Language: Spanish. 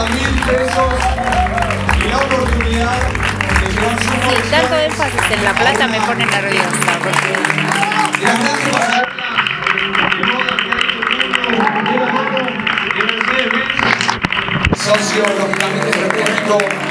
pesos y la oportunidad de llevar su Sí, tanto énfasis en la plata me pone nerviosa porque... y la gran pasarela de moda que ha hecho el mundo de Mercedes-Benz, socio lógicamente estratégico